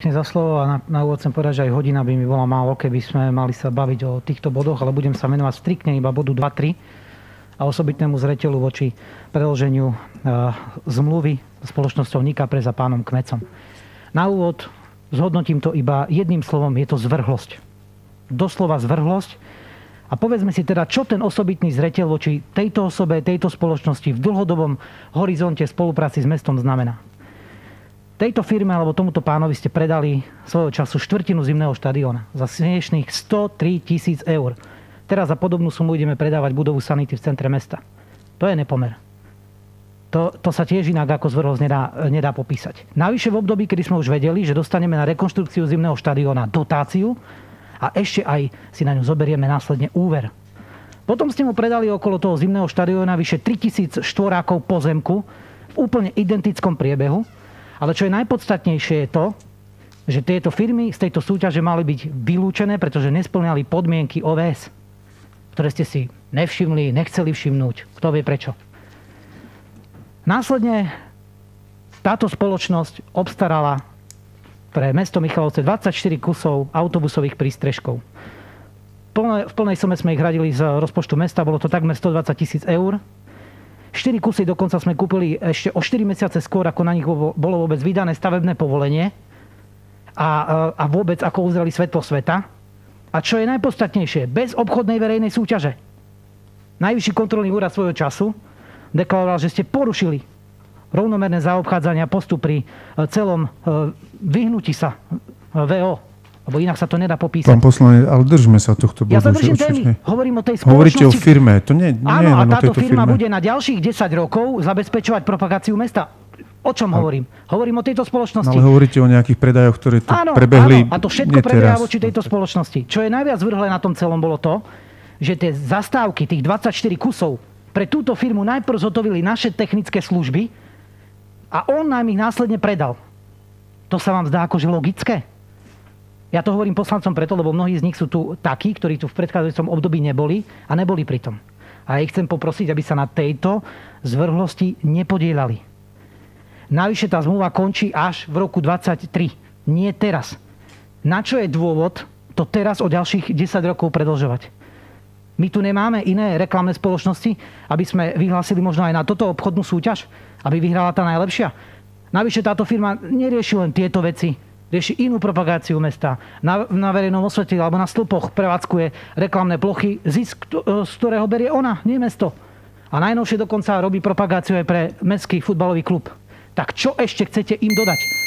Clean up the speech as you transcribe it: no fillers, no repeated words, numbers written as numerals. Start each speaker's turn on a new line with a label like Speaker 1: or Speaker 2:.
Speaker 1: pekne za slovo a na úvod chcem povedať, že aj hodina by mi bola málo, keby sme mali sa baviť o týchto bodoch, ale budem sa venovať striktne iba bodu 2.3 a osobitnému zreteľu voči predĺženiu zmluvy s spoločnosťou Nikapre za pánom Kmecom. Na úvod zhodnotím to iba jedným slovom, je to zvrhlosť. Doslova zvrhlosť. A povedzme si teda, čo ten osobitný zreteľ voči tejto osobe, tejto spoločnosti v dlhodobom horizonte spolupráci s mestom znamená. Tejto firme alebo tomuto pánovi ste predali svojho času štvrtinu zimného štadióna za smiešných 103 000 eur. Teraz za podobnú sumu ideme predávať budovu sanity v centre mesta. To je nepomer. To sa tiež inak ako zvrhlosť nedá popísať. Navyše v období, kedy sme už vedeli, že dostaneme na rekonštrukciu zimného štadióna dotáciu a ešte aj si na ňu zoberieme následne úver. Potom ste mu predali okolo toho zimného štadióna vyše 3000 štvorákov pozemku v úplne identickom priebehu. Ale čo je najpodstatnejšie je to, že tieto firmy z tejto súťaže mali byť vylúčené, pretože nesplňali podmienky OVS, ktoré ste si nevšimli, nechceli všimnúť. Kto vie prečo. Následne táto spoločnosť obstarala pre mesto Michalovce 24 kusov autobusových prístrežkov. V plnej sume sme ich hradili z rozpočtu mesta, bolo to takmer 120 000 eur. 4 kusy dokonca sme kúpili ešte o 4 mesiace skôr, ako na nich bolo vôbec vydané stavebné povolenie a vôbec ako uzreli svetlo sveta. A čo je najpodstatnejšie, bez obchodnej verejnej súťaže. Najvyšší kontrolný úrad svojho času deklaroval, že ste porušili rovnomerné zaobchádzania postup pri celom vyhnutí sa VO. Lebo inak sa to nedá popísať.
Speaker 2: Pán poslanec, ale držme sa tohto bodu.
Speaker 1: Ja sa držím témy. Hovorím o tej spoločnosti.
Speaker 2: Hovoríte o firme. To nie,
Speaker 1: áno, a táto
Speaker 2: firme
Speaker 1: firma bude na ďalších 10 rokov zabezpečovať propagáciu mesta. O čom hovorím? Hovorím o tejto spoločnosti.
Speaker 2: Ale hovoríte o nejakých predajoch, ktoré tu prebehli.
Speaker 1: Áno, a to všetko prebieha voči tejto spoločnosti. Čo je najviac vrhlé na tom celom bolo to, že tie zastávky, tých 24 kusov, pre túto firmu najprv zhotovili naše technické služby a on nám ich následne predal. To sa vám zdá akože logické? Ja to hovorím poslancom preto, lebo mnohí z nich sú tu takí, ktorí tu v predchádzajúcom období neboli a neboli pri tom. A ja ich chcem poprosiť, aby sa na tejto zvrhlosti nepodielali. Navyše tá zmluva končí až v roku 2023. Nie teraz. Na čo je dôvod to teraz o ďalších 10 rokov predĺžovať? My tu nemáme iné reklamné spoločnosti, aby sme vyhlásili možno aj na toto obchodnú súťaž, aby vyhrala tá najlepšia. Navyše táto firma nerieši len tieto veci. Rieši inú propagáciu mesta. Na verejnom osvetlí alebo na stĺpoch prevádzkuje reklamné plochy, zisk, z ktorého berie ona, nie mesto. A najnovšie dokonca robí propagáciu aj pre mestský futbalový klub. Tak čo ešte chcete im dodať?